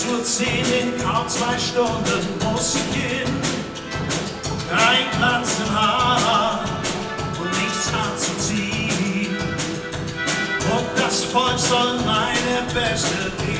11:10 Uhr, in kaum 2 Stunden muss ich gehen. Kein Glanz im Haar und nichts anzuziehen. Und das Volk soll meine beste Liebe